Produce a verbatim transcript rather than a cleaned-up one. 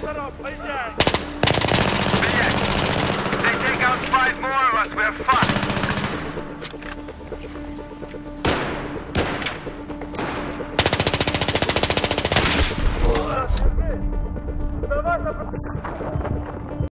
They take out five more of us, we're fucked. Давай,